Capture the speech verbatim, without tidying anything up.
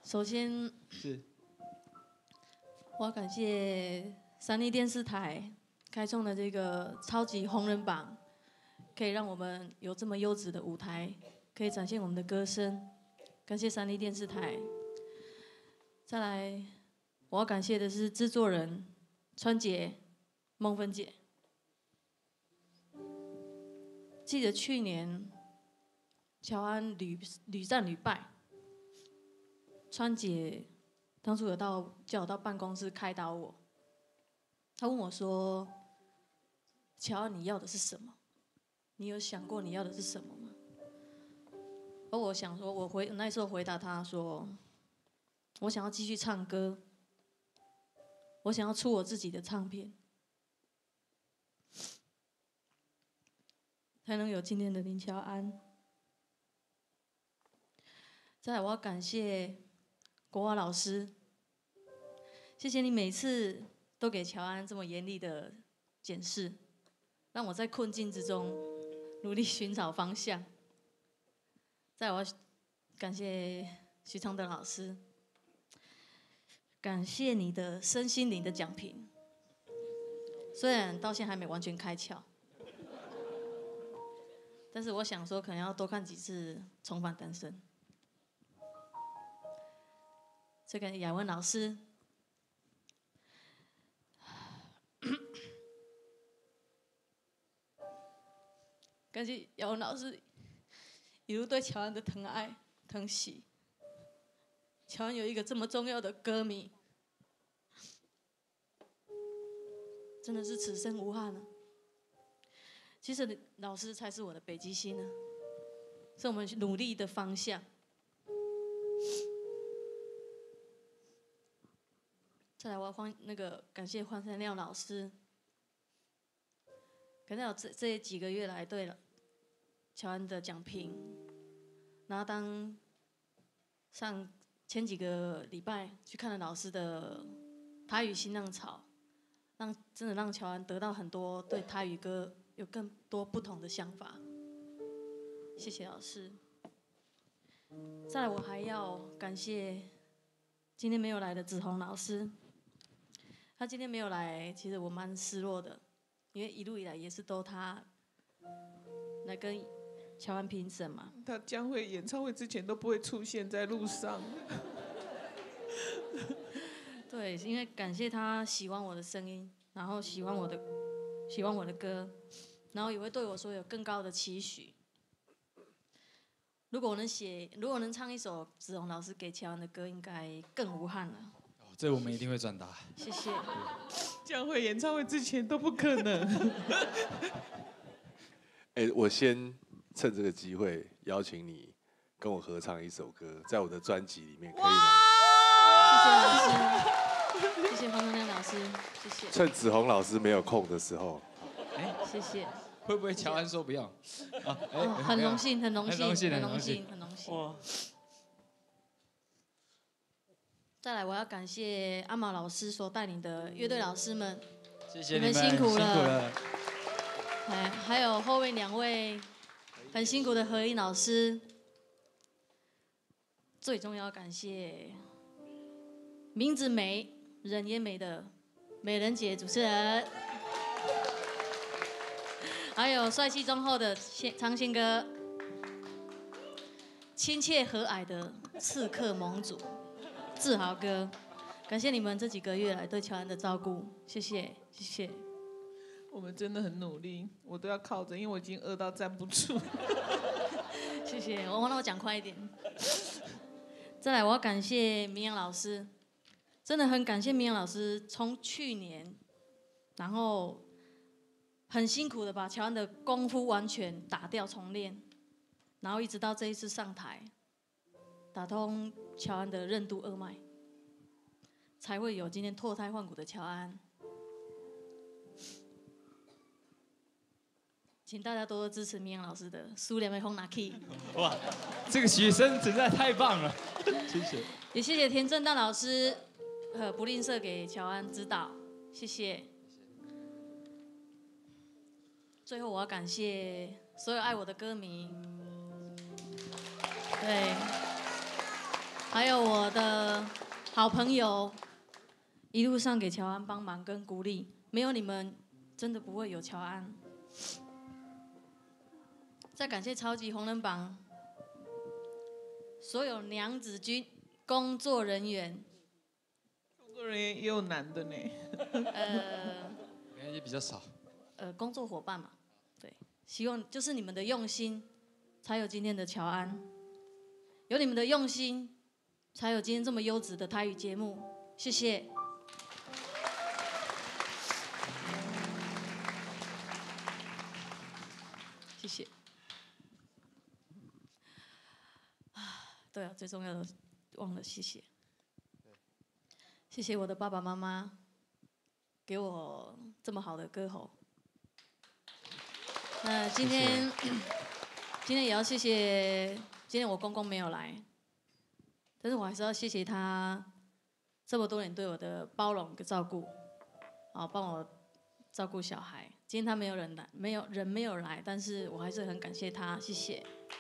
首先是， 我要感谢三立电视台开创了这个超级红人榜，可以让我们有这么优质的舞台，可以展现我们的歌声。感谢三立电视台。再来，我要感谢的是制作人川姐、梦芬姐。记得去年乔安屡屡战屡败，川姐当初有到叫我到办公室开导我，她问我说：“乔安，你要的是什么？你有想过你要的是什么吗？”而我想说，我回那时候回答她说：“我想要继续唱歌，我想要出我自己的唱片，才能有今天的林乔安。”再来，我要感谢国华老师，谢谢你每次都给乔安这么严厉的检视，让我在困境之中努力寻找方向。再来，我要感谢徐昌德老师，感谢你的身心灵的讲评，虽然到现在还没完全开窍，但是我想说，可能要多看几次《重返单身》。这个雅文老师，感谢雅文老师一路对乔安的疼爱疼惜。乔安有一个这么重要的歌迷，真的是此生无憾了。其实老师才是我的北极星呢，是我们努力的方向。再来，我要欢那个感谢黄山亮老师，感谢我这这几个月来对乔安的讲评，然后当上前几个礼拜去看了老师的台语新浪潮，让真的让乔安得到很多对台语歌有更多不同的想法。谢谢老师。再来，我还要感谢今天没有来的子红老师。他今天没有来，其实我蛮失落的，因为一路以来也是都他来跟乔安评审嘛。 他将会演唱会之前都不会出现在路上。 对，因为感谢他喜欢我的声音，然后喜欢我的喜欢我的歌，然后也会对我说有更高的期许。如果我能写，如果能唱一首子红老师给乔安的歌，应该更无憾了。 这我们一定会转达。 谢谢。 将会演唱会之前都不可能。 哎、欸，我先趁这个机会邀请你跟我合唱一首歌，在我的专辑里面，可以吗？ 谢谢老师，谢谢黄宗亮老师，谢谢。 趁子红老师没有空的时候。 哎，谢谢。 会不会乔安说不要？啊， 欸哦、很荣幸，很荣幸，很荣幸， 很荣幸， 很荣幸。哇！再来，我要感谢阿毛老师所带领的乐队老师们， 谢谢你们辛苦了。 辛苦了。 哎，还有后面两位很辛苦的合音老师，最重要感谢名字美人也美的美人姐主持人，还有帅气忠厚的昌宪哥，亲切和蔼的刺客盟主志豪哥，感谢你们这几个月来对乔安的照顾，谢谢谢谢。 我们真的很努力，我都要靠着，因为我已经饿到站不住。 谢谢，我让我讲快一点。再来，我要感谢明阳老师，真的很感谢明阳老师，从去年，然后很辛苦的把乔安的功夫完全打掉重练，然后一直到这一次上台，打通乔安的任督二脉，才会有今天脱胎换骨的乔安。请大家多多支持明阳老师的《苏联的轰拿 key》。 哇，这个学生实在太棒了，谢谢。 也谢谢田正大老师，呃，不吝啬给乔安指导，谢谢。最后我要感谢所有爱我的歌迷，对， 还有我的好朋友，一路上给乔安帮忙跟鼓励，没有你们，真的不会有乔安。再感谢超级红人榜所有娘子军工作人员。 工作人员也有男的呢。 呃， 也比较少。 呃，工作伙伴嘛，对，希望就是你们的用心，才有今天的乔安。有你们的用心，才有今天这么优质的台语节目。谢谢。谢谢。对啊，最重要的忘了谢谢。谢谢我的爸爸妈妈，给我这么好的歌喉。那今天，谢谢今天也要谢谢，今天我公公没有来，但是我还是要谢谢他这么多年对我的包容跟照顾，啊，帮我照顾小孩。今天他没有人来，没有人没有来，但是我还是很感谢他，谢谢。